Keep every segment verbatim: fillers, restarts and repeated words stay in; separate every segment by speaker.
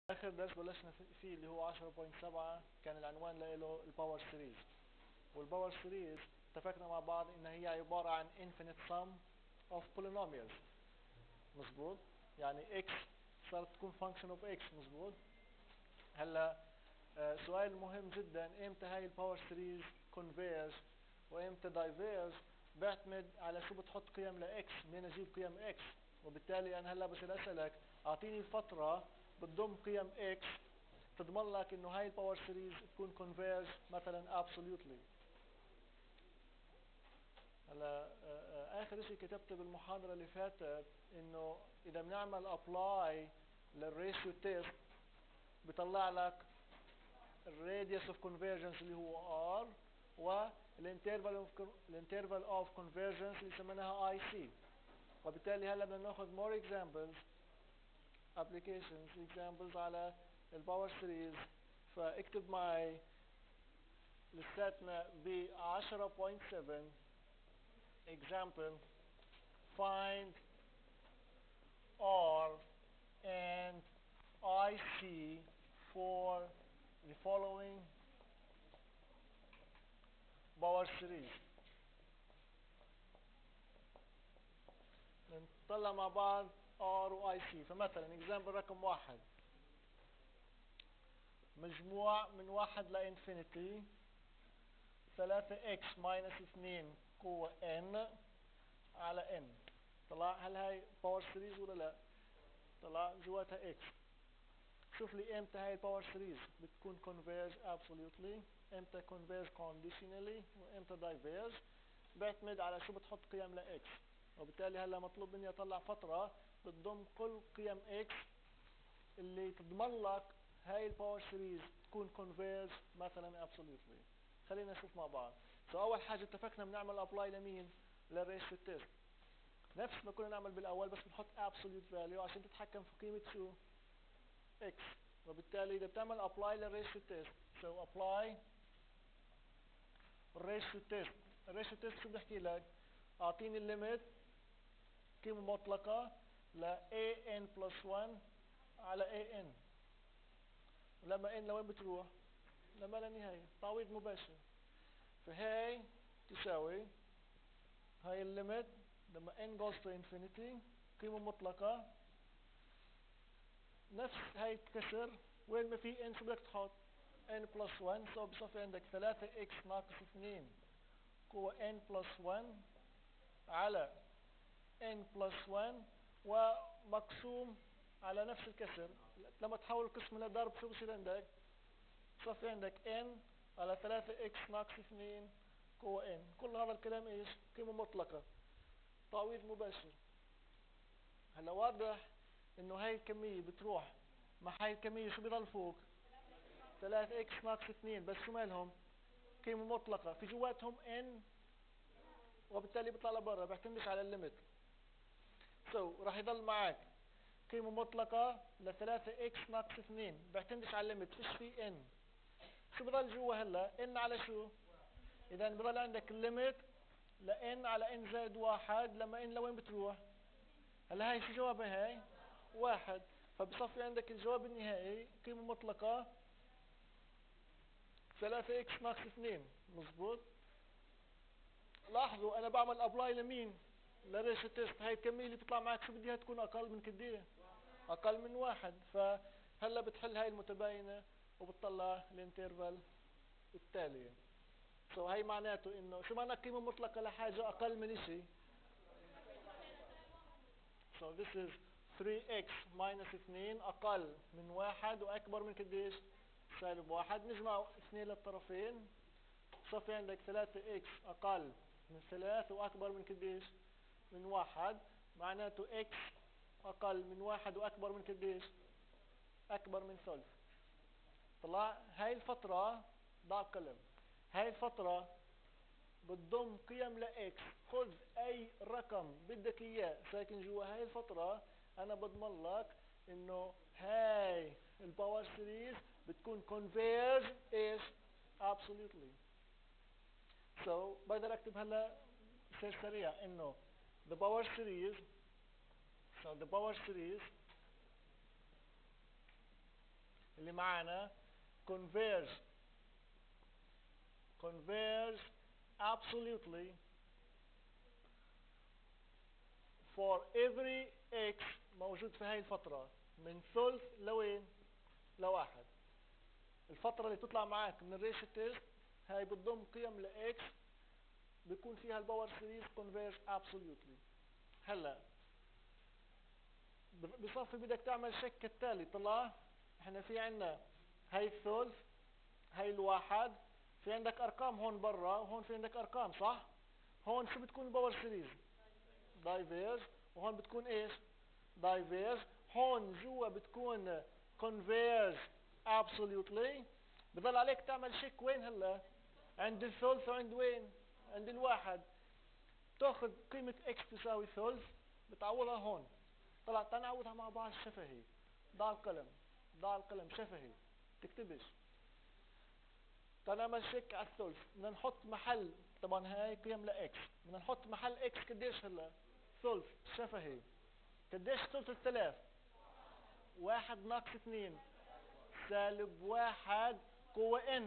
Speaker 1: اخر درس بلشنا فيه اللي هو عشرة نقطة سبعة كان العنوان له الباور سيريز. والباور سيريز اتفقنا مع بعض ان هي عبارة عن infinite sum of polynomials. مظبوط، يعني x صارت تكون function of x. مظبوط. هلا آه سؤال مهم جدا، امتى هاي الباور سيريز converge وامتى diverge؟ بيعتمد على شو بتحط قيم ل x، منين اجيب قيم x. وبالتالي انا هلا بصير اسالك اعطيني فترة بتضم قيم x تضمن لك انه هاي الباور سيريز تكون converge مثلا absolutely. هلا اخر شيء كتبته بالمحاضرة اللي فاتت انه اذا بنعمل ابلاي للريشيو تيست بيطلع لك الراديوس اوف كونفرجنس اللي هو r والانترفال اوف الانترفال اوف كونفرجنس اللي سميناها اي سي. وبالتالي هلا بدنا ناخذ more examples applications examples على الباور سيريز. فاكتب معي لساتنا ب عشرة نقطة سبعة example find R and I C for the following power series. نطلع مع بعض R و I C. فمثلا example رقم واحد، مجموع من واحد لإنفينيتي ثلاثة x minus اثنين قوة n على n. طلع هل هاي باور سيريز ولا لا؟ طلع جواتها x. شوف لي امتى هاي الباور سيريز بتكون converge absolutely، امتى converge conditionally، وامتى diverge. بيعتمد على شو بتحط قيم ل x. وبالتالي هلا مطلوب مني اطلع فترة بتضم كل قيم x اللي تضمن لك هاي الباور سيريز تكون converge مثلا absolutely. خلينا نشوف مع بعض. سو اول حاجة اتفقنا بنعمل ابلاي لمين؟ للريشيو تيست، نفس ما كنا نعمل بالاول بس بنحط absolute value عشان تتحكم في قيمة شو؟ x. وبالتالي اذا بتعمل ابلاي للريشيو تيست، سو ابلاي الريشيو تيست. الريشيو تيست شو بحكي لك؟ اعطيني الليميت قيمة مطلقة ل an plus واحد على an. ولما n لوين بتروح؟ لما لا نهاية، تعويض مباشر. فهي تساوي هاي الليميت لما n goes to infinity قيمة مطلقة نفس هاي الكسر، وين ما في n شو بدك تحط؟ n plus واحد. سو بصفي عندك ثلاثة x ناقص اثنين قوة n plus واحد على n plus واحد ومقسوم على نفس الكسر. لما تحول القسم لضرب شو بصير عندك؟ بصفي عندك n على ثلاثة x ناقص اثنين قوة n. كل هذا الكلام ايش؟ قيمة مطلقة، تعويض مباشر. هلا واضح انه هاي الكمية بتروح مع هاي الكمية شو بيضل فوق؟ ثلاثة x ناقص اثنين، بس شو مالهم؟ قيمة مطلقة في جواتهم n، وبالتالي بيطلع لبرا، بيعتمدش على الليمت. سو so, راح يضل معك قيمة مطلقة ل ثلاثة x ناقص اثنين، بيعتمدش على الليمت، فيش في n. شو بضل جوا هلا؟ n على شو؟ اذا بضل عندك الليمت ل n على n زائد واحد. لما n لوين بتروح؟ هلا هاي شو جوابها؟ هاي واحد. فبصفي عندك الجواب النهائي قيمة مطلقة ثلاثة x ناقص اثنين. مظبوط. لاحظوا انا بعمل ابلاي لمين؟ لريشيو تيست. هاي الكمية اللي بتطلع معك شو بديها تكون؟ اقل من كده، اقل من واحد. فهلا بتحل هاي المتباينة وبتطلع الانترفال التالية. سو so هاي معناته انه شو معنى قيمة مطلقة لحاجة اقل من اشي؟ So this is ثري x minus اثنين اقل من واحد واكبر من قديش؟ سالب واحد. نجمع اثنين للطرفين، صفي عندك ثلاثة x اقل من ثلاثة واكبر من قديش؟ من واحد. معناته x اقل من واحد واكبر من قديش؟ اكبر من ثلث. طلع هاي الفترة، ضع قلم، هاي الفترة بتضم قيم ل x. خذ اي رقم بدك اياه ساكن جوا هاي الفترة، انا بضمن لك انه هاي الباور سيريز بتكون converge ايش؟ absolutely. so بقدر اكتب هلا سير سريع انه the power series so the power series اللي معانا converge converge absolutely for every x موجود في هاي الفترة من ثلث لوين؟ لواحد. الفترة اللي تطلع معاك من الريشيو تيست هاي بتضم قيم ل x بيكون فيها الباور سيريز converge absolutely. هلا بصفي بدك تعمل شك كالتالي. طلع احنا في عنا هاي الثلث هاي الواحد، في عندك ارقام هون برا وهون في عندك ارقام صح؟ هون شو بتكون الباور سيريز؟ دايفيرج. وهون بتكون ايش؟ دايفيرج. هون جوا بتكون converge absolutely. بضل عليك تعمل شك وين هلا؟ عند الثلث وعند وين؟ عند الواحد. تاخذ قيمة x تساوي ثلث بتعوضها هون. طلع تعال نعوضها مع بعض شفهي. ضع القلم ضع القلم شفهي تكتبش. تعال نعمل شك على الثلث. بدنا نحط محل، طبعا هاي قيم ل x، بدنا نحط محل x قديش هلا؟ ثلث. شفهي قديش ثلث الثلاث؟ واحد ناقص اثنين سالب واحد قوة n.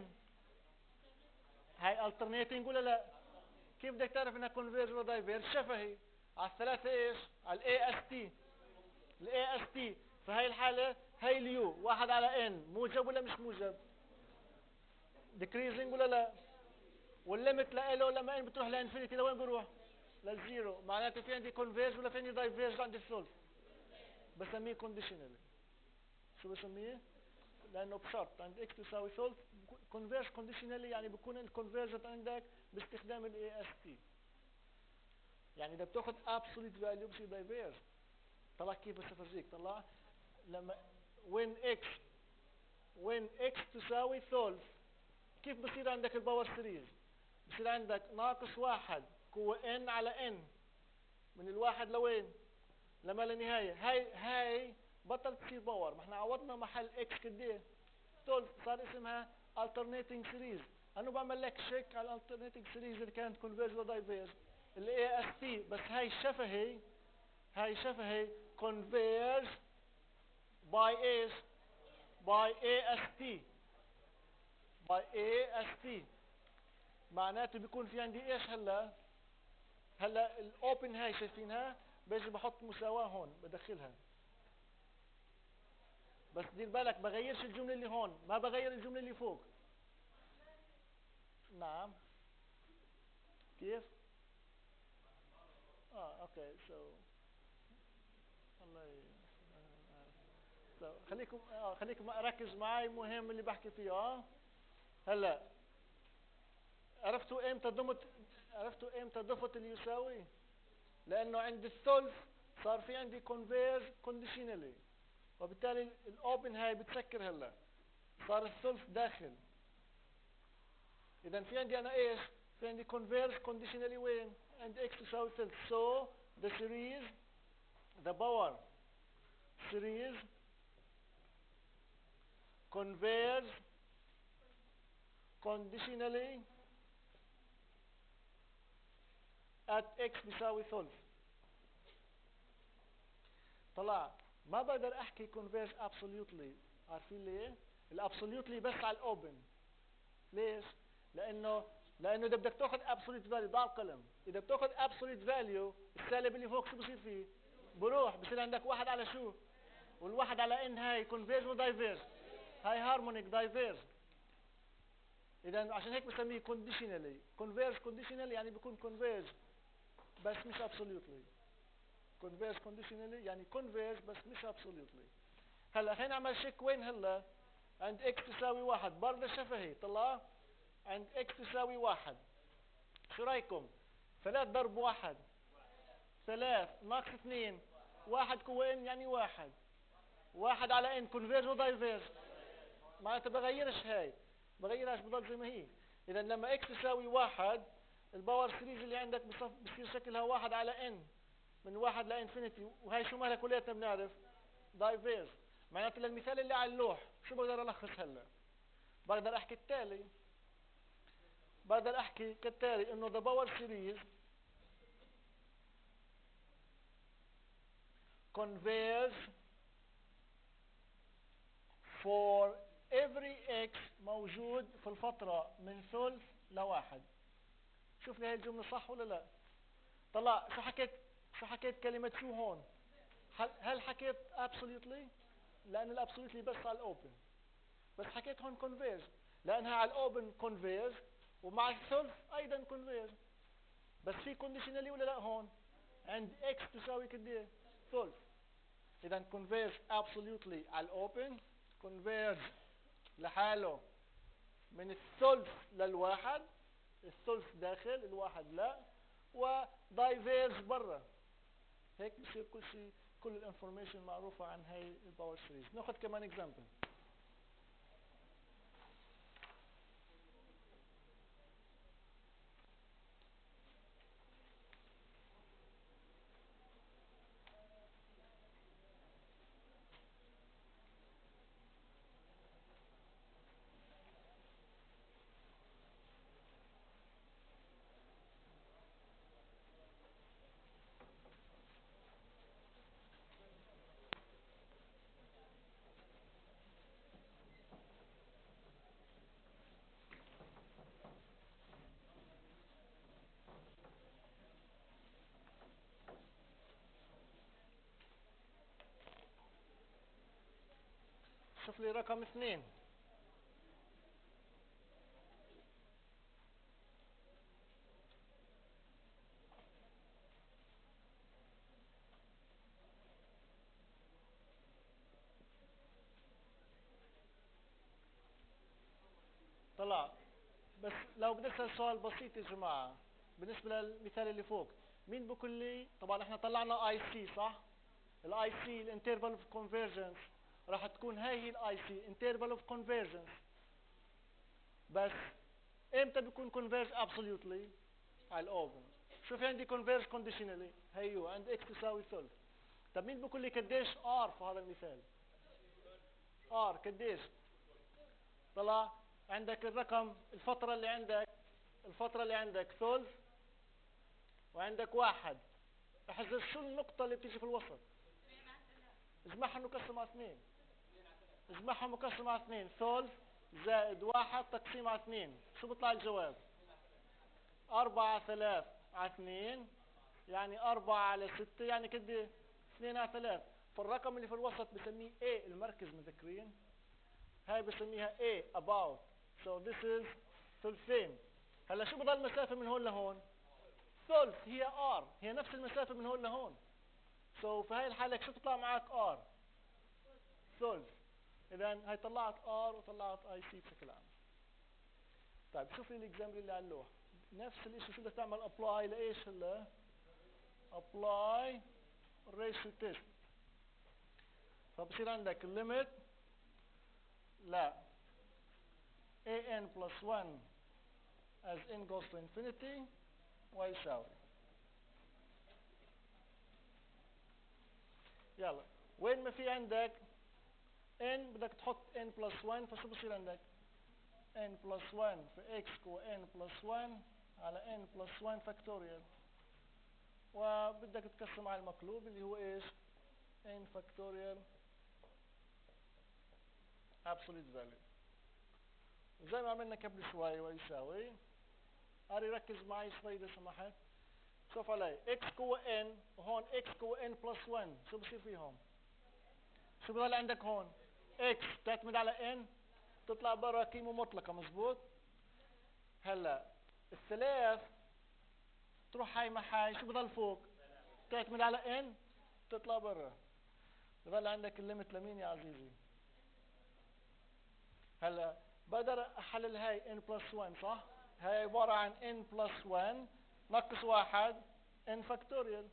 Speaker 1: هاي alternating ولا لا؟ كيف بدك تعرف انها converge ولا diverge؟ شفهي على الثلاثة ايش؟ على ال إيه إس تي. ال إيه إس تي في هاي الحالة هاي اليو واحد على n موجب ولا مش موجب؟ decreasing ولا لا؟ والليمت لإله لما n بتروح لانفينيتي لوين بروح؟ للزيرو. معناته في عندي converge ولا في عندي diverge عند الثلث؟ بسميه conditional. شو بسميه؟ لانه بشرط عند x تساوي ثلث converge conditionally، يعني بكون الكونفيرجنت عندك باستخدام ال إيه إس تي. يعني اذا بتاخذ absolute value بصير diverge. طلع كيف؟ بس افرجيك. طلع لما when x when x تساوي ثلث كيف بصير عندك الباور سيريز؟ بصير عندك ناقص واحد قوة n على n من الواحد لوين؟ لما لنهاية. هاي هاي بطل تصير باور. ما احنا عوضنا محل x قديه؟ ثلث. صار اسمها alternating series. انا بعمل لك شيك على alternating series اللي كانت converge ولا diverge ال إيه إس تي. بس هاي شفهي هاي شفهي converge by ايش؟ by إيه إس تي by إيه إس تي. معناته بيكون في عندي ايش هلا؟ هلا الاوبن هاي شايفينها؟ بيجي بحط مساواة هون بدخلها. بس دير بالك بغيرش الجملة اللي هون، ما بغير الجملة اللي فوق. نعم كيف؟ اه اوكي سو الله ي... so. خليكم آه خليكم ركز معي، مهم اللي بحكي فيه. اه هلا عرفتوا امتى ضمت عرفتوا امتى ضفت اللي يساوي؟ لانه عند الثلث صار في عندي converge conditionally، وبالتالي الاوبن هاي بتسكر. هلا صار الثلث داخل. اذا في عندي انا ايش؟ في عندي converge conditionally وين؟ عند x تساوي ثلث. so the series the power series converge conditionally at x بيساوي ثلث. طلع ما بقدر احكي converge absolutely. عارفين ليه؟ الابسوليوتلي بس على الاوبن. ليش؟ لانه لانه اذا بدك تاخذ absolute value ضع القلم، اذا بتاخذ absolute value السالب اللي فوق شو بصير فيه؟ بروح. بصير عندك واحد على شو؟ والواحد على ان هاي converge ودايفيرج. هاي هارمونيك دايفيرج. اذا عشان هيك بسميه conditionally. converge conditionally يعني بيكون converge بس مش absolutely. converge conditionally يعني converge بس مش absolutely. هلا خلينا نعمل شيك وين هلا؟ عند x تساوي واحد. برضه شفهي. طلع عند x تساوي واحد. شو رايكم؟ ثلاث ضرب واحد ثلاث ناقص اثنين واحد قوة n يعني واحد. واحد على n converge ودايفيرج. معناتها بغيرش هاي، بغيرهاش بضل زي ما هي. اذا لما x تساوي واحد الباور سيريز اللي عندك بصير شكلها واحد على n من واحد لانفينيتي. وهي شو مالها كلياتنا بنعرف؟ دايفيرج. معناته للمثال اللي على اللوح شو بقدر الخص هلا؟ بقدر احكي التالي بقدر احكي كالتالي انه the power series converge for في اكس موجود في الفترة من ثلث لواحد. شوف لي هاي الجملة صح ولا لا؟ طلع شو حكيت شو حكيت كلمة شو هون؟ هل, هل حكيت absolutely؟ لأن الابسوليتلي بس على الاوبن، بس حكيت هون converge لأنها على الاوبن converge، ومع الثلث أيضا converge. بس في conditionally ولا لا هون؟ عند x تساوي قد ثلث. إذا converge absolutely على الاوبن، converge لحاله من الثلث للواحد، الثلث داخل الواحد لا، ودايفيرج برا. هيك بصير كل شيء، كل الانفورميشن معروفة عن هاي الباور سيريز. ناخذ كمان اكزامبل. شوف لي رقم اثنين. طلع بس لو بدي اسال سؤال بسيط يا جماعه بالنسبه للمثال اللي فوق، مين بقول لي؟ طبعا احنا طلعنا اي سي صح؟ الاي سي الانترفال اوف كونفرجنس راح تكون هاي هي الاي سي انترفال اوف كونفرجنس. بس امتى بيكون كونفيرج ابسوليوتلي؟ على الاوبن. شوف عندي كونفيرج كونديشنالي هيو عند اكس تساوي ثلث. طب مين بيقول لي قديش ار في هذا المثال؟ ار قديش؟ طلع عندك الرقم، الفترة اللي عندك الفترة اللي عندك ثلث وعندك واحد. احذر شو النقطة اللي بتيجي في الوسط؟ اجمعها مكسر على اثنين. اجمعها مكسر على اثنين، ثلث زائد واحد تقسيم على اثنين، شو بيطلع الجواب؟ أربعة ثلاث على اثنين، يعني أربعة على ستة، يعني كده اثنين على ثلاث. فالرقم اللي في الوسط بسميه A المركز، مذكرين؟ هاي بسميها A about. so this is ثلثين. هلا شو بضل مسافة من هون لهون؟ ثلث، هي R، هي نفس المسافة من هون لهون. so في هاي الحالة شو تطلع معك R؟ ثلث. إذا هاي طلعت R وطلعت I C بشكل عام. طيب شوف لي الاكزامبل اللي على اللوح، نفس الاشي. شو بدك تعمل ابلاي لايش؟ هلا ابلاي الريشيو تيست. فبصير عندك limit لا an plus one as n goes to infinity ويساوي. يلا وين ما في عندك n بدك تحط n plus one، فشو بصير عندك؟ n plus one في x هو n plus one على n plus one فاكتوريال، وبدك تقسم على المقلوب اللي هو ايش؟ n فاكتوريال absolute value زي ما عملنا قبل شوي ويساوي. اري ركز معي شوي اذا سمحت. شوف علي x قوة n وهون x قوة n plus one، شو بصير فيهم؟ شو بضل عندك هون؟ x تعتمد على n تطلع برا قيمة مطلقة، مزبوط؟ هلا الثلاث تروح هاي مع هاي، شو بضل فوق؟ تعتمد على n تطلع برا. بضل عندك الليمت لمين يا عزيزي؟ هلا بقدر احلل هاي n plus one صح؟ هاي عبارة عن n plus one ناقص واحد n فاكتوريال.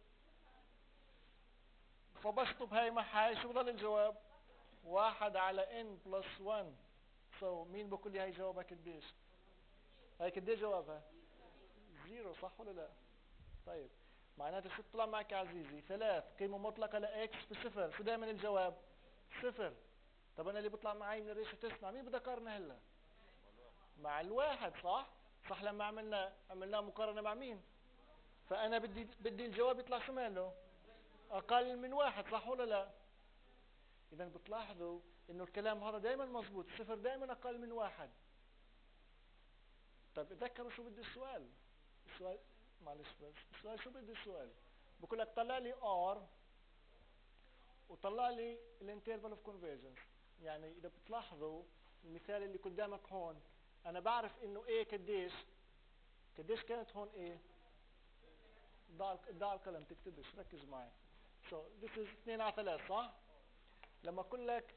Speaker 1: فبشطب هاي مع هاي، شو بضل الجواب؟ واحد على n plus one. so مين بقول لي هاي جوابها قديش؟ هاي قديش جوابها؟ زيرو صح ولا لا؟ طيب معناته شو طلع معك يا عزيزي؟ ثلاث قيمة مطلقة لاكس بصفر، شو دائما الجواب؟ صفر. طب انا اللي بيطلع معي من الريشة تيست مع مين بدي اقارن هلا؟ مع الواحد صح؟ صح لما عملنا عملنا مقارنة مع مين؟ فانا بدي بدي الجواب يطلع شو ماله؟ اقل من واحد صح ولا لا؟ اذا بتلاحظوا انه الكلام هذا دائما مظبوط، الصفر دائما اقل من واحد. طيب اتذكروا شو بده السؤال. السؤال معلش بس السؤال شو بده السؤال؟ بقول لك طلع لي ار وطلع لي الانترفال اوف كونفرجنس. يعني اذا بتلاحظوا المثال اللي قدامك هون، انا بعرف انه ايه قديش قديش كانت هون ايه. ضاع ضاع القلم تكتبش، ركز معي. so this is اثنين على ثلاثة صح؟ لما اقول لك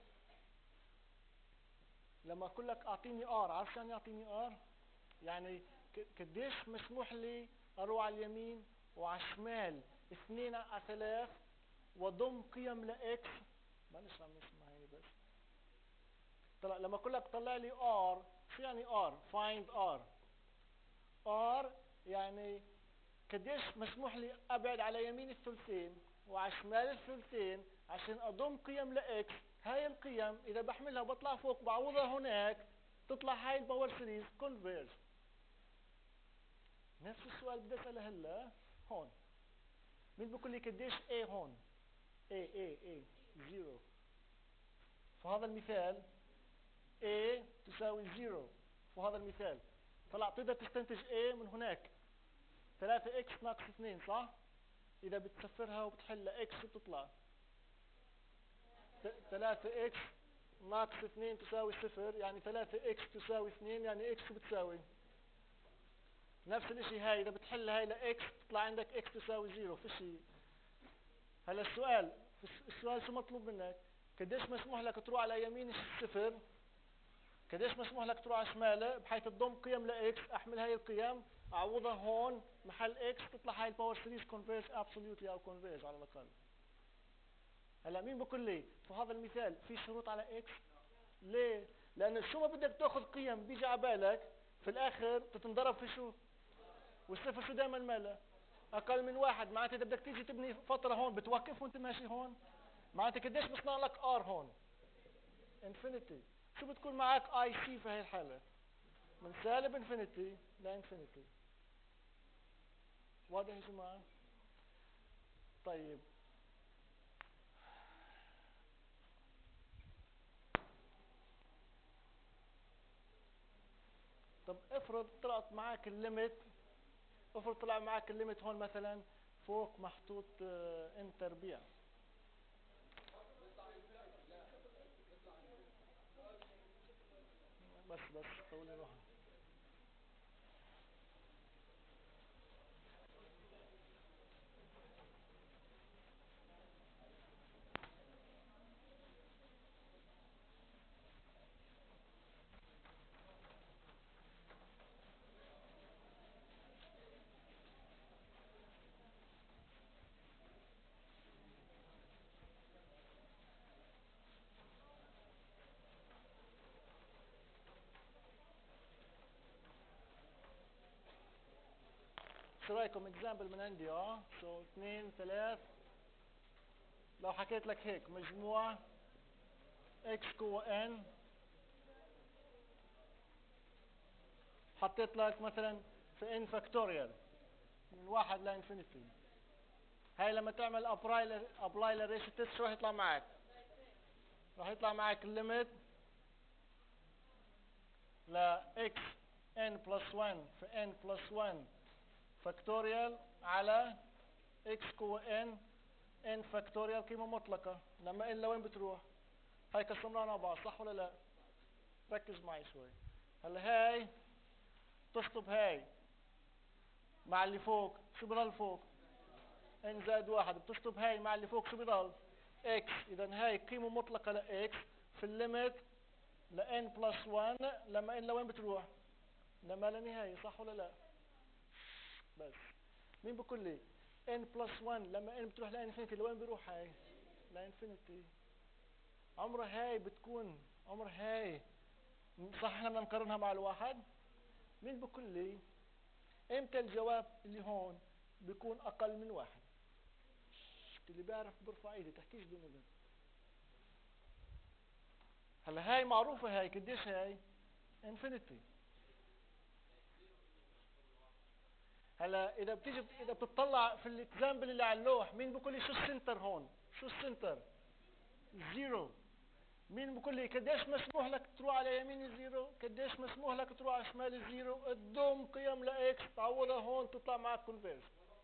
Speaker 1: لما اقول لك اعطيني ار، عارف شو يعني اعطيني ار؟ يعني قديش مسموح لي اروح على اليمين وعلى الشمال اثنين على ثلاث وضم قيم لاكس. معلش عم نسمع هي بس. طلع لما اقول لك طلع لي ار، شو يعني ار؟ find ار. ار يعني قديش مسموح لي ابعد على يمين الثلثين وعلى شمال الثلثين عشان اضم قيم لاكس. هاي القيم اذا بحملها بطلع فوق بعوضها هناك، تطلع هاي الباور سيريز كونفيرج. نفس السؤال بدي اساله هلا هون. مين بقول لي قديش A هون؟ A A A زيرو. فهذا المثال A تساوي زيرو. وهذا المثال طلع تقدر تستنتج A من هناك ثلاثة إكس ناقص اثنين صح؟ إذا بتسفرها وبتحل إكس بتطلع ثلاثة إكس ناقص اثنين تساوي صفر. يعني ثلاثة إكس تساوي اثنين، يعني إكس بتساوي نفس الاشي. هاي إذا بتحل هاي لإكس تطلع عندك إكس تساوي زيرو. فيش. هلا السؤال السؤال شو مطلوب منك؟ قديش مسموح لك تروح على يمين الصفر، قديش مسموح لك تروح على شماله بحيث تضم قيم لاكس. احمل هاي القيم اعوضها هون محل اكس، تطلع هاي الباور سيريز كونفيرج ابسوليوتلي او كونفيرج على الاقل. هلا مين بقول لي في هذا المثال في شروط على اكس؟ ليه؟ لانه شو ما بدك تاخذ قيم بيجي على بالك في الاخر تتنضرب في شو؟ والصفر شو دائما ماله؟ اقل من واحد. معناته اذا بدك تيجي تبني فتره هون بتوقف وانت ماشي هون. معناته قديش بصنع لك ار هون؟ انفينيتي. شو بتكون معك اي سي في هاي الحاله؟ من سالب انفينيتي لانفينيتي. واضح يا جماعه؟ طيب طب افرض طلعت معك الليمت، افرض طلع معك الليمت هون مثلا فوق محطوط ان تربيع. بس بس طولي روحها. شو رايكم اكزامبل من عندي؟ اه سو اثنين ثلاث. لو حكيت لك هيك مجموع اكس قوة ان، حطيت لك مثلا في ان فاكتوريال من واحد لانفينيتي. هاي لما تعمل ابلاي ابلاي للريشيو تيست شو راح يطلع معك؟ راح يطلع معك الليمت ل x n plus واحد في n plus واحد فاكتوريال على x قوة n n فاكتوريال قيمة مطلقة. لما n لوين بتروح؟ هاي قسمناها على بعض صح ولا لا؟ ركز معي شوي. هلا هاي تشطب هاي مع اللي فوق، شو بضل فوق؟ n زائد واحد. بتشطب هاي مع اللي فوق، شو بضل؟ x. اذا هاي قيمة مطلقة ل x في الليمت ل n plus واحد لما n لوين بتروح؟ لما لا نهاية صح ولا لا؟ بس مين بقول لي n plus واحد لما n بتروح لانفينيتي لوين بيروح؟ هاي لانفينيتي. عمر هاي بتكون عمر هاي صح. احنا بدنا نقارنها مع الواحد. مين بقول لي امتى الجواب اللي هون بيكون اقل من واحد؟ اللي بيعرف برفع ايدي، تحكيش دون اذن. هلا هاي معروفة. هاي قديش هاي؟ انفينيتي. هلا اذا بتيجي اذا بتطلع في الاكزامبل اللي على اللوح، مين بقول لي شو السنتر هون؟ شو السنتر؟ زيرو. مين بقول لي قديش مسموح لك تروح على يمين الزيرو، قديش مسموح لك تروح على شمال الزيرو، تضم قيم لاكس تعوضها هون تطلع معك كونفيرج.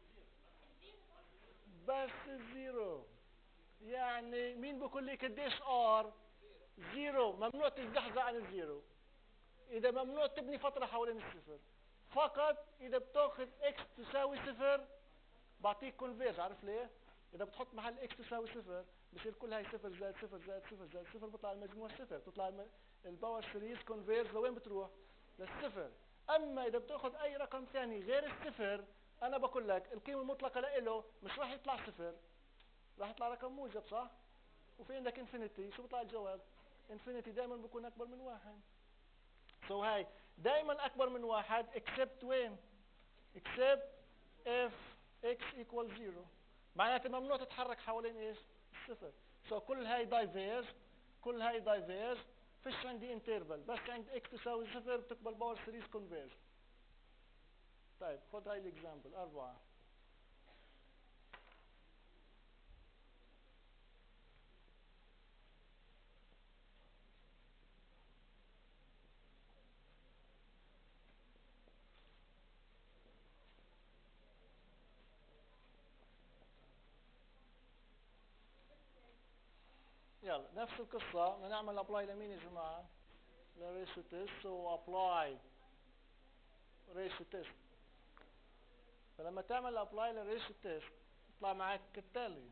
Speaker 1: بس الزيرو. يعني مين بقول لي قديش ار؟ زيرو، ممنوع تتزحزح عن الزيرو. اذا ممنوع تبني فترة حوالين الصفر، فقط اذا بتاخذ اكس تساوي صفر بعطيك كونفيرج. عارف ليه؟ اذا بتحط محل اكس تساوي صفر بصير كل هاي صفر زائد صفر زائد صفر زائد صفر، بيطلع المجموع صفر، بتطلع الم... الباور سيريز كونفيرج لوين بتروح؟ للصفر. اما اذا بتاخذ اي رقم ثاني غير الصفر، انا بقول لك القيمة المطلقة له مش راح يطلع صفر، راح يطلع رقم موجب، صح؟ وفي عندك انفينيتي، شو بيطلع الجواب؟ انفينيتي دائما بيكون اكبر من واحد. سو so هاي دائما اكبر من واحد except وين؟ except if x equals zero. معناته ممنوع تتحرك حوالين ايش؟ الصفر. سو so كل هاي دايفيرج، كل هاي دايفيرج، فيش عندي انترفال، بس عند x تساوي صفر بتقبل باور سيريز كونفيرج. طيب خد هاي الاكزامبل أربعة. يلا نفس القصة، بدنا نعمل ابلاي لمين يا جماعة؟ لريشيو تيست. سو ابلاي ريشيو تيست. فلما تعمل ابلاي للريشيو تيست يطلع معك كالتالي.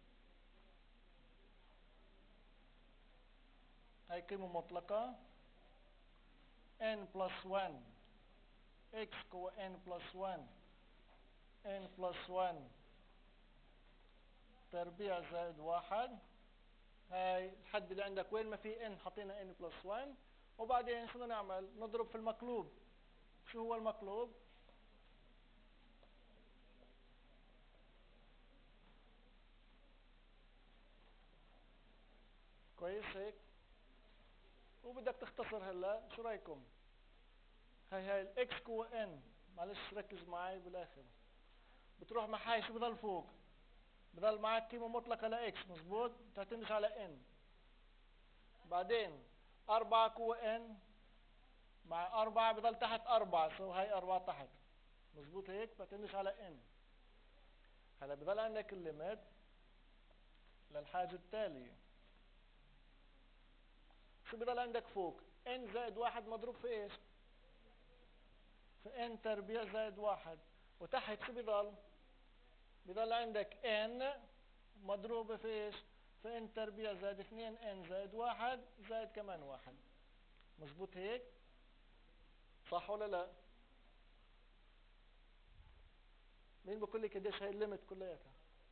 Speaker 1: هاي قيمة مطلقة n plus واحد x هو n plus واحد n plus واحد تربيع زائد واحد. هاي الحد اللي عندك وين ما في n حطينا n plus واحد. وبعدين شو بدنا نعمل؟ نضرب في المقلوب. شو هو المقلوب؟ كويس هيك؟ وبدك تختصر هلا، شو رايكم؟ هاي هاي الاكس قوة n، معلش ركز معي بالاخر. بتروح مع هاي شو بضل فوق؟ بضل معك قيمة مطلقة لاكس، مزبوط؟ تعتمدش على n. بعدين أربعة قوة n مع أربعة بضل تحت أربعة، سو هاي أربعة تحت، مزبوط هيك؟ بتعتمدش على n. هلا بضل عندك الليمت للحاجة التالية. شو بضل عندك فوق؟ n زائد واحد مضروب في ايش؟ في n تربيع زائد واحد. وتحت شو بضل؟ بضل عندك n مضروبة في ايش؟ في n تربيع زائد اثنين n زائد واحد زائد كمان واحد، مزبوط هيك؟ صح ولا لا؟ مين بقول لي قديش هاي الليمت كلياتها؟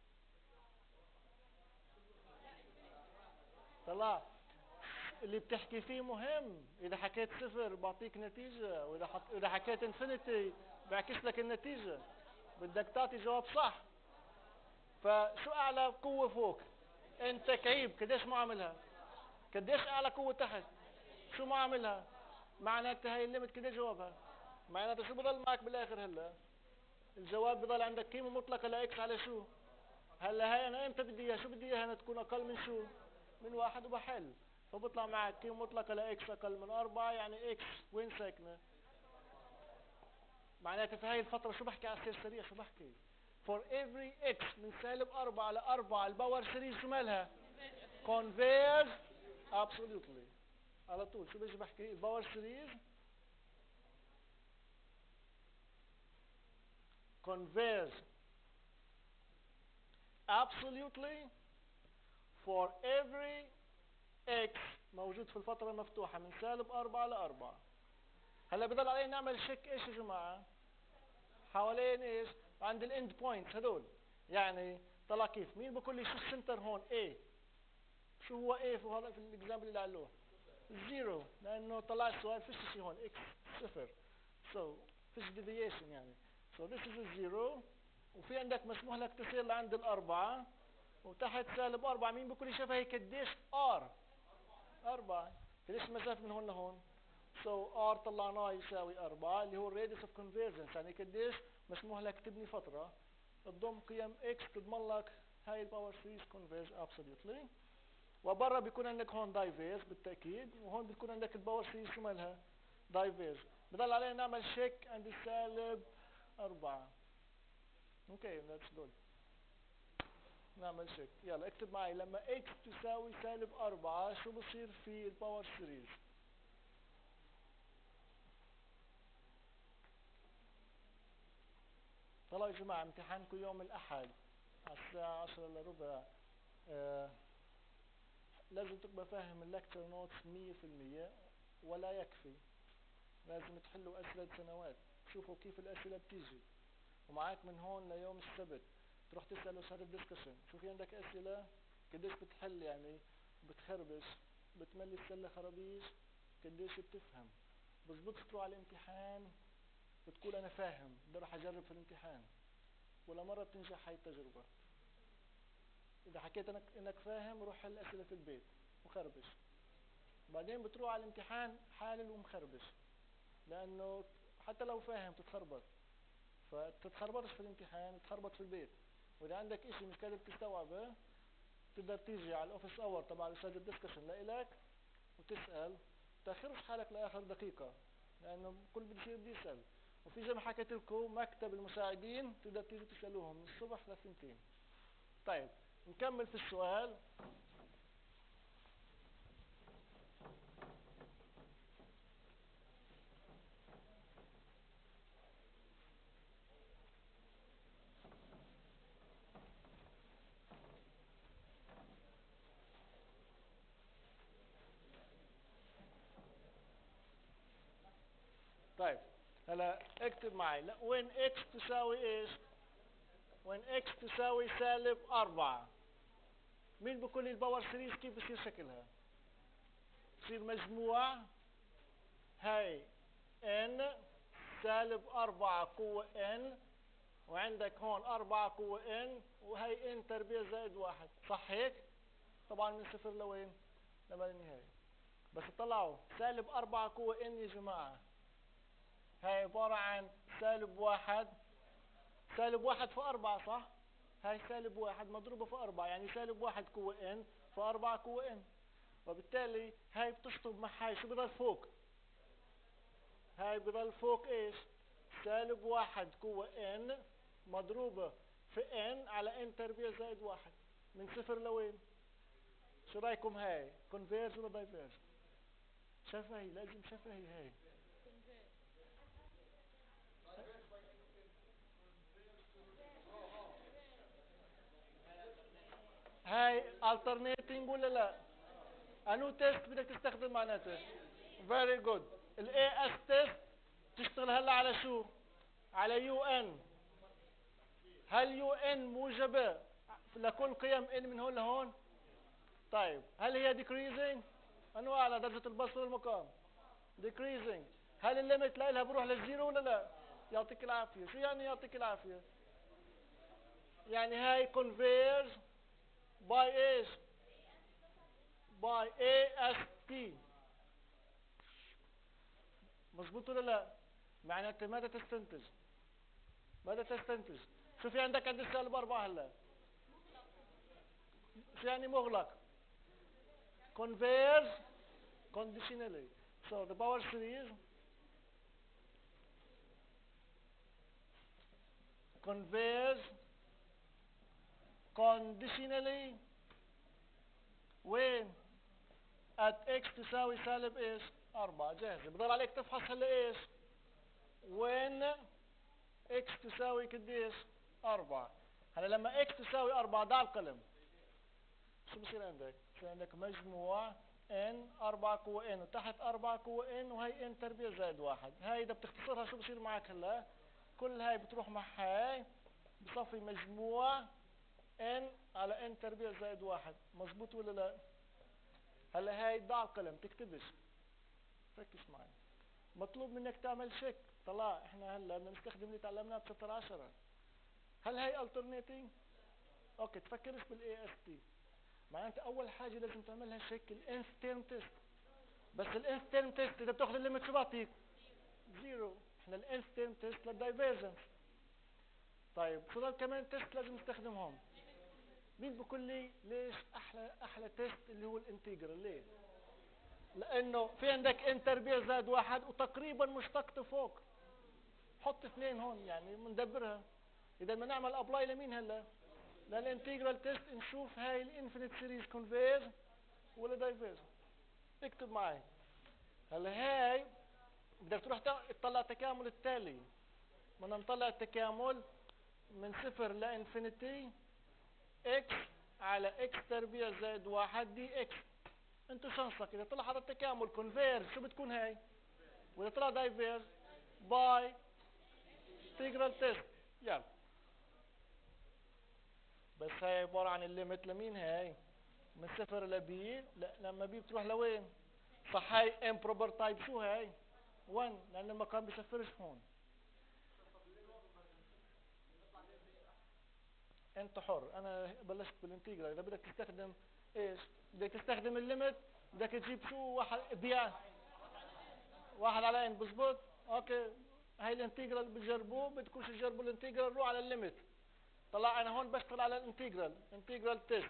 Speaker 1: طلع اللي بتحكي فيه مهم. اذا حكيت صفر بعطيك نتيجة، واذا حط... اذا حكيت انفينيتي بعكس لك النتيجة. بدك تعطي جواب صح. فشو اعلى قوة فوق؟ انت كعيب قديش معاملها؟ قديش اعلى قوة تحت؟ شو معاملها؟ معناتها هاي الليمت قديش جوابها؟ معناتها شو بضل معك بالاخر هلا؟ الجواب بضل عندك قيمة مطلقة لاكس على شو؟ هلا هاي انا امتى بدي اياها؟ شو بدي اياها؟ تكون اقل من شو؟ من واحد، وبحل. فبطلع معك قيمة مطلقة لاكس اقل من اربعة، يعني اكس وين ساكنة؟ معناتها في هاي الفترة شو بحكي على السير سريع؟ شو بحكي؟ for every x من سالب أربعة لأربعة الباور سيريز شو مالها؟ converge absolutely. على طول شو بيجي بحكي؟ الباور سيريز converge absolutely for every x موجود في الفترة المفتوحة من سالب أربعة لأربعة. هلا بضل علينا نعمل شيك ايش يا جماعة؟ حوالين ايش؟ عند الاند بوينتس هدول. يعني طلع كيف؟ مين بقول لي شو السنتر هون؟ A. شو هو A في هذا في الاكزامبل اللي على اللوح؟ زيرو، لانه طلع السؤال فيش شيء هون، x صفر. so فيش deviation يعني. so this is a zero. وفي عندك مسموح لك تصير لعند الأربعة، وتحت سالب أربعة. مين بكل لي شايفها هي قديش؟ R أربعة. قديش المسافة من هون لهون؟ so R طلعناه يساوي أربعة اللي هو الراديوس اوف convergence. يعني قديش مسموح لك تبني فترة تضم قيم x تضمن لك هاي الباور سيريز converge absolutely. وبره بيكون عندك هون دايفيرس بالتأكيد، وهون بتكون عندك الباور سيريز شو مالها دايفيرس. بضل علينا نعمل شيك عند السالب أربعة. اوكي ليتس جود نعمل شيك. يلا اكتب معي لما x تساوي سالب أربعة شو بصير في الباور سيريز؟ طلعوا يا جماعة امتحانكم يوم الأحد على الساعة عشرة إلا ربع. آه لازم تبقى فاهم اللكتشر نوتس مية في المية ولا يكفي، لازم تحلوا أسئلة سنوات، شوفوا كيف الأسئلة بتيجي، ومعاك من هون ليوم السبت تروح تسأل وسط الدسكشن، شوف في عندك أسئلة قديش بتحل يعني بتخربش بتملي السلة خرابيش، قديش بتفهم بزبط تروح على الامتحان بتقول أنا فاهم بدي أروح أجرب في الامتحان، ولا مرة بتنجح هاي التجربة. إذا حكيت أنك, إنك فاهم روح حل أسئلة في البيت وخربش، بعدين بتروح على الامتحان حالل ومخربش، لأنه حتى لو فاهم تتخربط، فتتخربطش في الامتحان تتخربط في البيت. وإذا عندك إشي مش قادر تستوعبه تقدر تيجي على الأوفيس أور تبع الأستاذ الدسكشن لإلك وتسأل، تأخرش حالك لآخر دقيقة لأنه كل بده بده يسأل. وفي زي ما حكيت لكم مكتب المساعدين تقدر تيجي تسألوهم من الصبح للثنتين. طيب نكمل في السؤال. طيب هلا اكتب معي لا وين اكس تساوي ايش؟ وين اكس تساوي سالب أربعة، مين بكل الباور سيريز كيف بصير شكلها؟ بصير مجموع هاي ان سالب أربعة قوة ان، وعندك هون أربعة قوة ان، وهي ان تربيع زائد واحد، صح هيك؟ طبعا من صفر لوين؟ لما النهاية. بس طلعوا سالب أربعة قوة ان يا جماعة هاي عبارة عن سالب واحد، سالب واحد في أربعة صح؟ هاي سالب واحد مضروبة في أربعة يعني سالب واحد قوة ان في أربعة قوة ان، وبالتالي هاي بتشطب مع هاي شو بضل فوق؟ هاي بضل فوق ايش؟ سالب واحد قوة ان مضروبة في ان على ان تربيع زائد واحد من صفر لوين؟ شو رايكم هاي؟ كونفيرج ولا دايفيرج؟ شفهي لازم شفهي هاي. هاي alternating ولا لا؟ انو تيست بدك تستخدم معناته؟ very good. الاي اس تيست تشتغل هلا على شو؟ على يو ان. هل يو ان موجبة لكل قيم ان من هون لهون؟ طيب هل هي decreasing؟ انو اعلى درجة البسط والمقام؟ decreasing. هل الليمت لها بروح للزيرو ولا لا؟ يعطيك العافية. شو يعني يعطيك العافية؟ يعني هاي converge by ايش؟ by اي اس تي. مظبوط ولا لا؟ معناته ماذا تستنتج؟ ماذا تستنتج؟ شو في عندك عند السالب أربعة هلا؟ شو يعني مغلق؟ converge conditionally. So the power series converge conditionally وين؟ at x تساوي سالب ايش؟ أربعة. جاهزة. بضل عليك تفحص هلا ايش؟ وين x تساوي قديش؟ أربعة. هلا لما x تساوي أربعة ضع القلم شو بصير عندك؟ بصير عندك مجموع n أربعة قوة n وتحت أربعة قوة n وهي n تربيع زائد واحد. هاي إذا بتختصرها شو بصير معك هلا؟ كل هاي بتروح مع هاي بصفي مجموع n على n تربيع زائد واحد. مظبوط ولا لا؟ هلا هاي ضع القلم تكتبش، ركز معي. مطلوب منك تعمل شيك. طلع احنا هلا بدنا نستخدم اللي تعلمناه بستة عشرة. هل هي alternating؟ اوكي تفكرش بالاي اس تي. معناته اول حاجه لازم تعملها شيك الانس تيرم تيست. بس الانس تيرم تيست اذا بتاخذ الليمت شو بعطيك؟ زيرو. احنا الانس تيرم تيست للدايفيرجنس. طيب شو ضل كمان تيست لازم نستخدمهم؟ مين بقول لي ليش احلى احلى تيست اللي هو الانتجرال؟ ليه؟ لانه في عندك ان تربيع زائد واحد وتقريبا مشتقته فوق، حط اثنين هون يعني مندبرها. اذا بدنا نعمل ابلاي لمين هلا؟ للانتجرال تيست، نشوف هاي الانفينيت سيريز كونفيرج ولا دايفيرج. اكتب معي هلا هاي بدك تروح تطلع تكامل التالي. بدنا نطلع التكامل من صفر لانفينيتي اكس على اكس تربيع زائد واحد دي اكس. انتو شنصك اذا طلع هذا التكامل كونفيرج شو بتكون هاي؟ واذا طلع دايفيرج باي انتجرال تيست. يلا بس هاي عبارة عن الليمت لمين هاي؟ من صفر لبي. لا لما بي بتروح لوين؟ صح هاي امبروبر تايب شو هاي؟ واحد لان المكان بيسفرش هون. انت حر، انا بلشت بالانتجرال. اذا بدك تستخدم ايش؟ بدك تستخدم الليمت، بدك تجيب شو واحد بيع واحد على ان بزبط. اوكي هاي الانتجرال بتجربوه، بدكوش تجربوا الانتجرال روح على الليمت. طلع انا هون بشتغل على الانتجرال انتجرال تيست.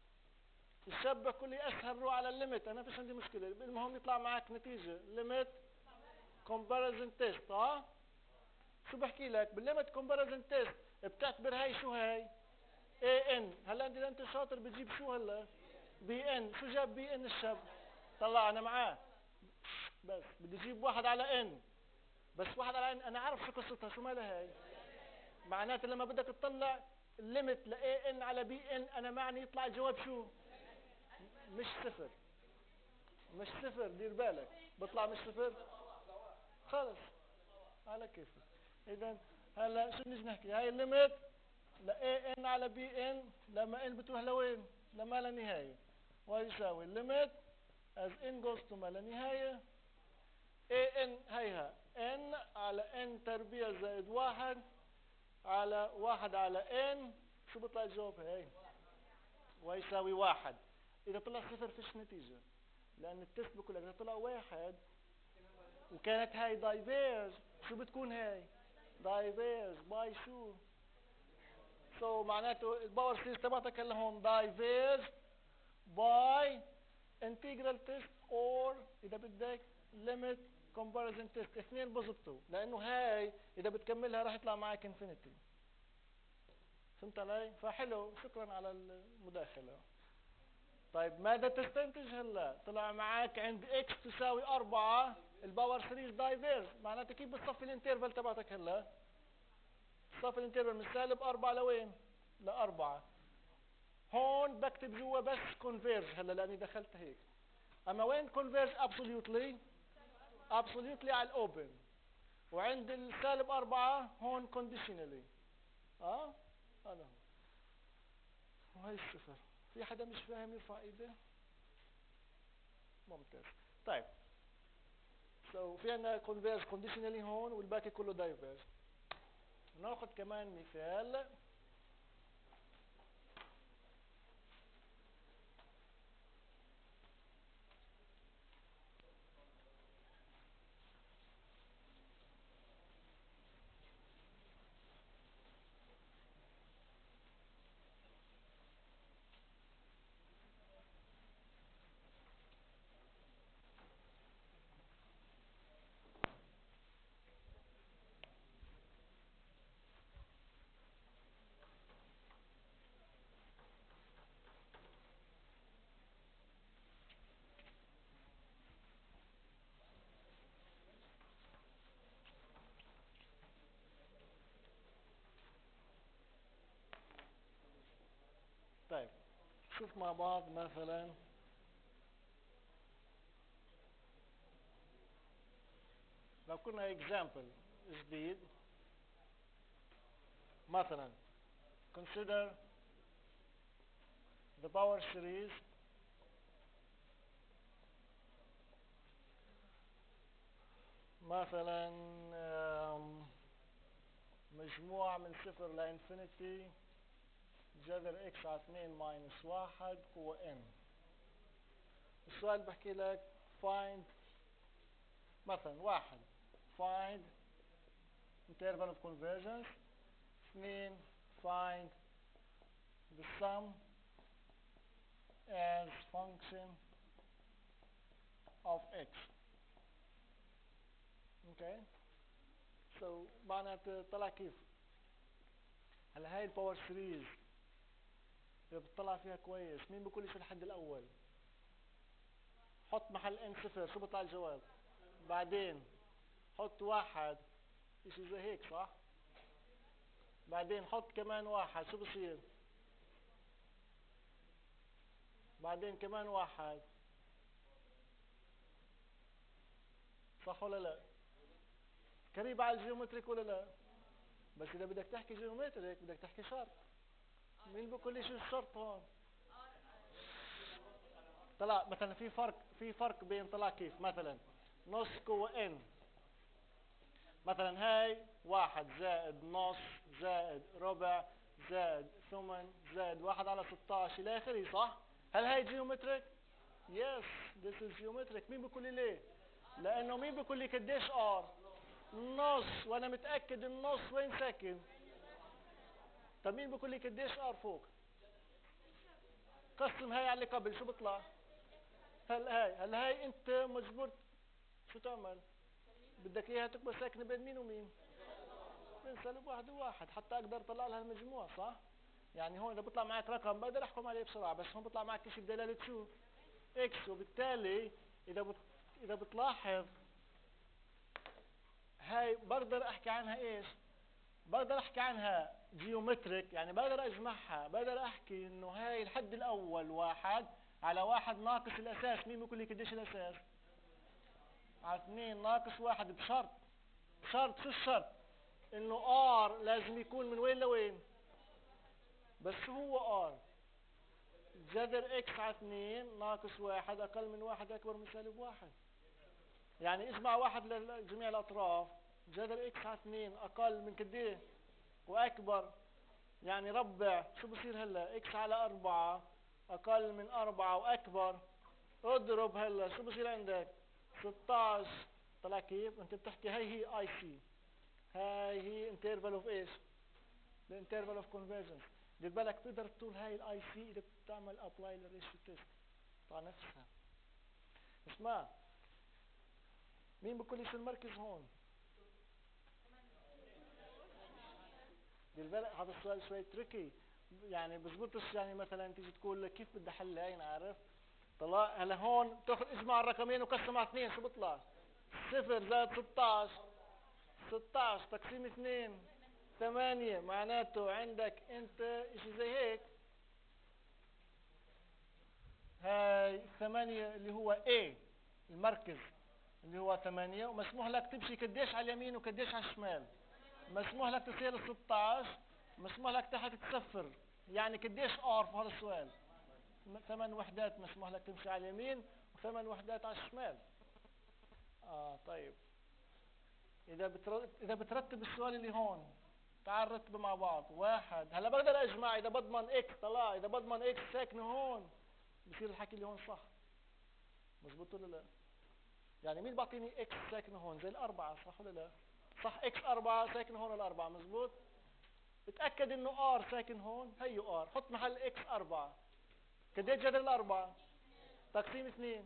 Speaker 1: الشبه كلي اسهل روح على الليمت، انا فيش عندي مشكله. المهم يطلع معك نتيجه ليمت كومباريزن تيست. اه شو بحكي لك بالليمت كومباريزن تيست؟ بتعتبر هاي شو هاي؟ اي ان. هلا انت انت شاطر بتجيب شو هلا؟ بي ان. شو جاب بي ان الشاب؟ طلع انا معاه. بس بدي اجيب واحد على ان. بس واحد على ان انا عارف شو قصتها، شو مالها هاي؟ معناته لما بدك تطلع الليمت ل اي ان على بي ان انا معني يطلع الجواب شو؟ مش صفر. مش صفر، دير بالك بطلع مش صفر خلص على كيفك. اذا هلا شو بدنا نحكي؟ هاي الليمت ل اي ان على بي ان لما ان بتروح لوين؟ لما لا نهايه. ويساوي الليمت as n goes to ما لا نهايه اي ان هيها n على n تربيع زائد واحد على واحد على n. شو بيطلع الجواب هاي؟ ويساوي واحد. اذا طلع صفر فيش نتيجه، لان التست بقول لك اذا طلع واحد وكانت هاي دايفيرج شو بتكون هاي؟ دايفيرج باي شو؟ سو so, معناته الباور سيريز تبعتك هلا هون دايفيرج باي انتجرال تيست اور اذا بدك ليميت كومباريزن تيست. اثنين بزبطوا لانه هاي اذا بتكملها راح يطلع معك انفينيتي. فهمت علي؟ فحلو، شكرا على المداخله. طيب ماذا تستنتج هلا؟ طلع معك عند اكس تساوي أربعة الباور سيريز دايفيرج. معناته كيف بتصفي الانترفال تبعتك هلا؟ صفي الانترفال من سالب أربعة لوين؟ لأربعة. هون بكتب جوا بس كونفيرج هلا لاني دخلت هيك. اما وين كونفيرج؟ ابسوليوتلي ابسوليوتلي على الاوبن. وعند السالب أربعة هون كونديشنالي. اه هذا هو. وهي الصفر. في حدا مش فاهم يرفع ايده؟ ممتاز. طيب سو so, في عندنا كونفيرج كونديشنالي هون والباقي كله دايفيرج. ناخذ كمان مثال. طيب شوف مع بعض مثلا لو كنا example جديد مثلا consider the power series مثلا آم، مجموع من صفر لانفينيتي جذر اكس على اثنين ماينس واحد قوة n. السؤال بحكي لك find مثلا واحد find interval of convergence. اثنين find the sum as function of x. اوكي سو معناته طلع كيف؟ هلا هاي الباور سيريز اذا بتطلع فيها كويس مين بكون في الحد الاول؟ حط محل ان صفر شو بيطلع الجواب؟ بعدين حط واحد اشي زي هيك صح؟ بعدين حط كمان واحد شو بصير؟ بعدين كمان واحد صح ولا لا؟ قريب على الجيومتريك ولا لا؟ بس اذا بدك تحكي جيومتريك بدك تحكي شرط. مين بقول لي شو الشرط هون؟ طلع مثلا في فرق في فرق بين طلع كيف مثلا نص قوة ان مثلا هاي واحد زائد نص زائد ربع زائد ثمن زائد واحد على ستاشر الى اخره صح؟ هل هاي جيومتريك؟ يس ذيس از جيومتريك. مين بقول لي ليه؟ لانه مين بقول لي قديش ار؟ نص وانا متاكد النص وين ساكن؟ طب مين بقول لي قديش ار فوق؟ قسم هاي على اللي قبل شو بطلع؟ هل هاي هل هاي انت مجبور شو تعمل؟ بدك اياها تبقى ساكنه بين مين ومين؟ بين سالب واحد وواحد حتى اقدر اطلع لها المجموع صح؟ يعني هون اذا بيطلع معك رقم بقدر احكم عليه بسرعه بس هون بيطلع معك شيء بدلاله شو؟ اكس وبالتالي اذا بت... اذا بتلاحظ هاي بقدر احكي عنها ايش؟ بقدر احكي عنها جيومتريك يعني بقدر اجمعها بقدر احكي انه هاي الحد الاول واحد على واحد ناقص الاساس. مين بيقول لي قديش الاساس؟ على اثنين ناقص واحد بشرط بشرط شو الشرط؟ انه ار لازم يكون من وين لوين؟ بس شو هو ار؟ جذر اكس على اثنين ناقص واحد اقل من واحد اكبر من سالب واحد. يعني اجمع واحد لجميع الاطراف جذر اكس على اثنين اقل من قديه واكبر يعني ربع شو بصير هلا؟ اكس على اربعة اقل من اربعة واكبر اضرب هلا شو بصير عندك؟ ستاشر. طلع كيف؟ انت بتحكي هاي هي اي سي هاي هي انترفال اوف ايش؟ الانترفال اوف كونفرجنس. دير بالك بتقدر تقول هاي الاي سي اذا بتعمل ابلاي للريشيو تيست تاع نفسها. اسمع مين بقول لي شو المركز هون؟ دير بالك هذا السؤال شوي تريكي يعني بزبطش يعني مثلا تيجي تقول كيف بدي احلها يعني عارف؟ طلع هلا هون تاخذ اجمع الرقمين وقسم على اثنين شو بيطلع؟ صفر زائد ستاشر ستاشر تقسيم اثنين ثمانية معناته عندك انت اشي زي هيك هاي ثمانية اللي هو A المركز اللي هو ثمانية ومسموح لك تمشي قديش على اليمين وقديش على الشمال. مسموح لك تصير ستاشر مسموح لك تحت تصفر يعني قديش ار في هذا السؤال؟ ثمان وحدات مسموح لك تمشي على اليمين وثمان وحدات على الشمال. اه طيب اذا بترتب اذا بترتب السؤال اللي هون تعال نرتبه مع بعض. واحد هلا بقدر اجمع اذا بضمن اكس طلع اذا بضمن اكس ساكنه هون بصير الحكي اللي هون صح مزبوط ولا لا؟ يعني مين بعطيني اكس ساكنه هون زي الاربعه صح ولا لا؟ صح اكس اربعه ساكنه هون الاربعه مزبوط. اتاكد انه ار ساكن هون هيو ار حط محل اكس اربعه قديش جذر الاربعه؟ تقسيم اثنين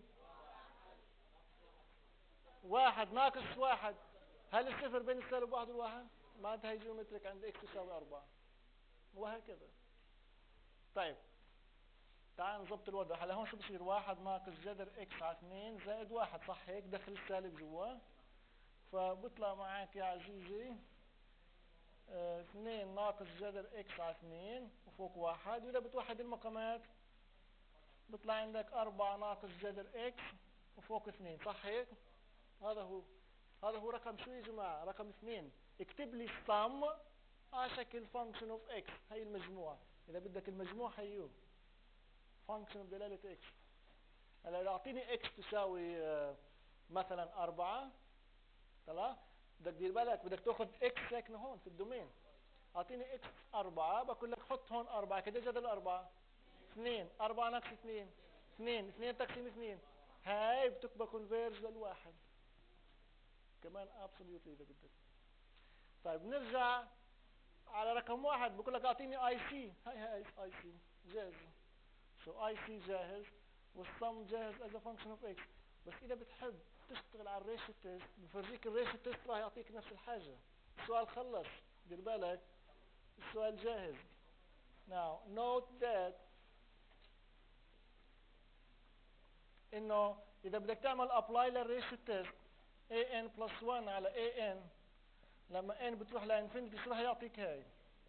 Speaker 1: واحد ناقص واحد. هل الصفر بين السالب واحد والواحد؟ معناتها هي جيومتريك عند اكس تساوي اربعة وهكذا. طيب تعال نظبط الوضع. هلا هون شو بصير؟ واحد ناقص جذر اكس على اثنين زائد واحد صح هيك؟ دخل السالب جوا فبطلع معك يا عزيزي اه اثنين ناقص جذر اكس على اثنين وفوق واحد واذا بتوحد المقامات بطلع عندك اربعة ناقص جذر اكس وفوق اثنين صح هيك؟ هذا هو هذا هو رقم شو يا جماعة؟ رقم اثنين. اكتب لي الصم على شكل function of x هي المجموعة اذا بدك المجموع هيو function بدلالة x. هلا اذا اعطيني x تساوي مثلا اربعة طلع بدك دير بالك بدك تاخذ x ساكنة هون في الدومين. اعطيني x اربعة بقول لك حط هون اربعة قديش جذر الاربعة؟ اثنين اربعة ناقص اثنين اثنين اثنين تقسيم اثنين هاي بتبقى converge للواحد كمان absolutely اذا بدك. طيب نرجع على رقم واحد بقول لك اعطيني اي سي هاي هاي اي سي جاهز. سو اي سي جاهز والصم جاهز از فانكشن اوف اكس. بس اذا بتحب تشتغل على الريشيو تيست بفرجيك الريشيو تيست راح يعطيك نفس الحاجة. السؤال خلص، دير بالك السؤال جاهز. Now note that انه اذا بدك تعمل ابلاي للريشيو تيست ان بلس واحد على ان لما n بتروح لانفينيتي شو راح يعطيك؟ هاي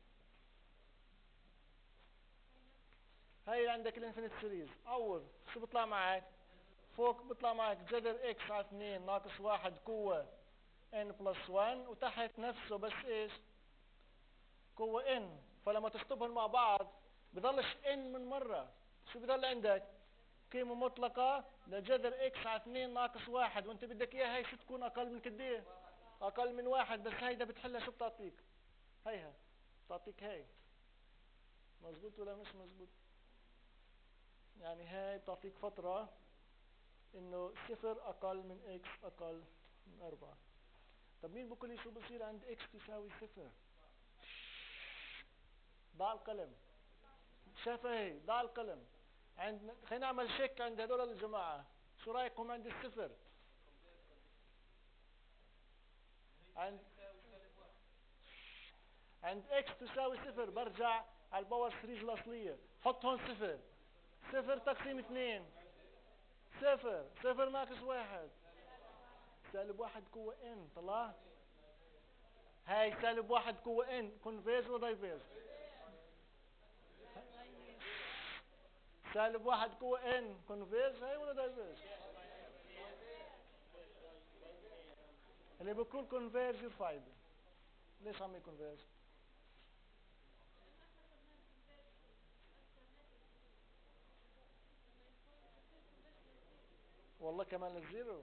Speaker 1: هاي عندك الانفينيت سيريز. عوض شو بيطلع معك؟ فوق بيطلع معك جذر اكس على اثنين ناقص واحد قوة n بلس واحد وتحت نفسه بس ايش؟ قوة n. فلما تشطبهم مع بعض بضلش n من مرة. شو بضل عندك؟ قيمة مطلقة لجذر اكس على اثنين ناقص واحد، وانت بدك اياها هاي شو تكون اقل من كده؟ اقل من واحد. بس هاي اذا بتحلها شو بتعطيك؟ هيها بتعطيك هاي. مزبوط ولا مش مزبوط؟ يعني هاي بتعطيك فترة انه صفر اقل من اكس اقل من اربعة. طب مين بقول لي شو بصير عند اكس تساوي صفر؟ ضع القلم. شفهي ضع القلم. عند خلينا نعمل شيك عند هذول الجماعة. شو رايكم عند الصفر؟ عند عند اكس تساوي صفر برجع على الباور سيريز الاصلية. حط هون صفر. صفر تقسيم اثنين صفر. صفر ناقص واحد سالب واحد قوة ان. طلع هاي سالب واحد قوة ان كونفيرج ولا دايفيرج؟ سالب واحد قوة ان كونفيرج هاي ولا دايفيرج؟ اللي بيقول كونفيرج الفايدة. ليش عم يكونفيرج؟ والله كمان للزيرو.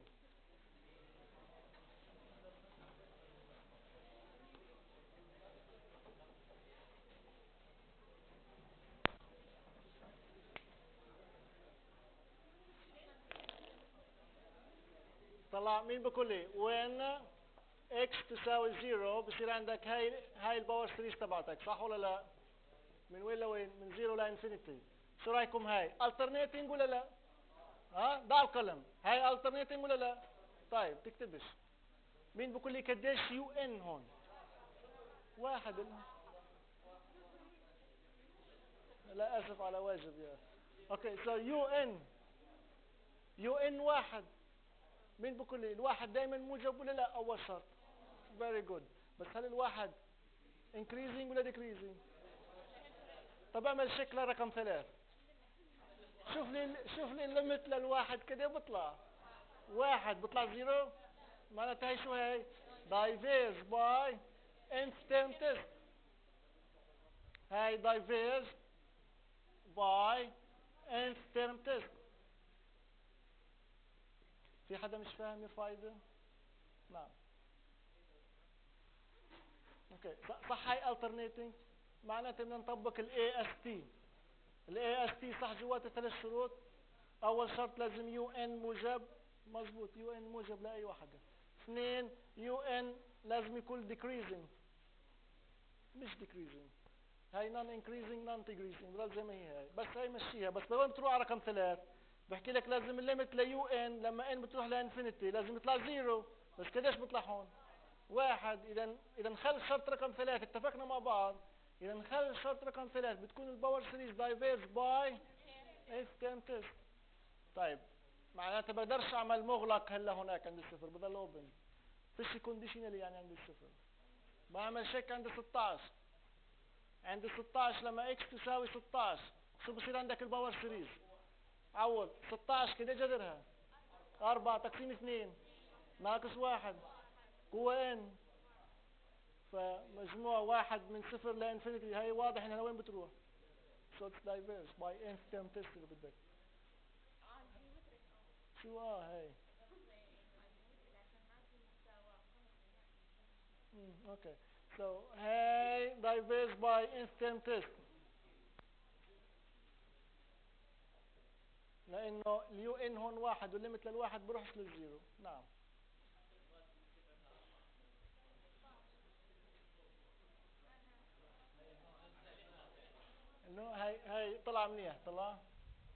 Speaker 1: طلع مين بقول لي وين اكس تساوي زيرو بصير عندك هاي هاي الباور سيريز تبعتك، صح ولا لا؟ من وين لوين؟ من زيرو لانفينيتي. شو رايكم هاي الترنيتنج ولا لا؟ ها ضع القلم. هاي الترنيتنج ولا لا؟ طيب تكتبش. مين بقول لي قديش يو ان هون؟ واحد. لا اسف على واجب يا اوكي. سو يو ان يو ان واحد. مين بقول لي الواحد دائما موجب ولا لا؟ اول شرط. فيري جود. بس هل الواحد increasing ولا decreasing؟ طب اعمل شكل رقم ثلاث. شوف لي شوف لي الليمت للواحد كده بطلع واحد بطلع زيرو. معناتها هي شو هي؟ diverge by nth term test. هاي diverge by nth term test. في حدا مش فاهم يا فايدة؟ نعم. اوكي صح. هاي alternating معناتها بدنا نطبق ال إيه إس تي. ال إيه إس تي صح جواته ثلاث شروط. اول شرط لازم يو ان موجب. مزبوط يو ان موجب لاي واحدة. اثنين يو ان لازم يكون decreasing مش decreasing. هاي non increasing non decreasing بضل زي ما هي هاي. بس هاي مشيها. بس لما بتروح على رقم ثلاث بحكي لك لازم الليمت ليو ان لما ان بتروح لانفينيتي لازم يطلع زيرو. بس قديش بيطلع هون؟ واحد. اذا اذا نخلي الشرط رقم ثلاث اتفقنا مع بعض. اذا نخلي الشرط رقم ثلاث بتكون الباور سيريز دايفيرج باي اف تيم تيست. طيب معناتها بقدرش اعمل مغلق هلا هناك عند الصفر بضل اوبن. فيش كونديشنالي يعني عند الصفر. بعمل شيك عند ستة عشر. عند ستة عشر لما اكس تساوي ستة عشر شو بصير عندك الباور سيريز؟ عوض. ستة عشر كده جذرها أربعة تقسيم اثنين ناقص واحد قوة ان. فمجموع واحد من صفر لانفينيتي. هاي واضح انها وين بتروح؟ so it's diverse by nth term test اللي بدك. شو اه هاي؟ امم اوكي. so هاي diverse by nth term test لانه اليو ان هون واحد والليمت للواحد بروحش للزيرو. نعم. انه هاي هاي طلع منيح. طلع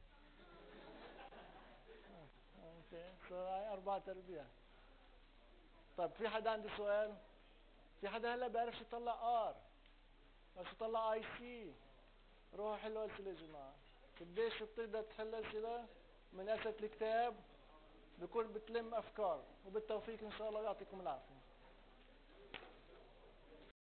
Speaker 1: هاي أربعة تربيع. طب في حدا عنده سؤال؟ في حدا هلا بيعرف شو يطلع ار؟ شو يطلع اي سي؟ روحوا حلوا اسئله يا جماعه. قديش بتقدر تحل اسئله من اسئله الكتاب؟ بكون بتلم افكار، وبالتوفيق ان شاء الله. يعطيكم العافيه.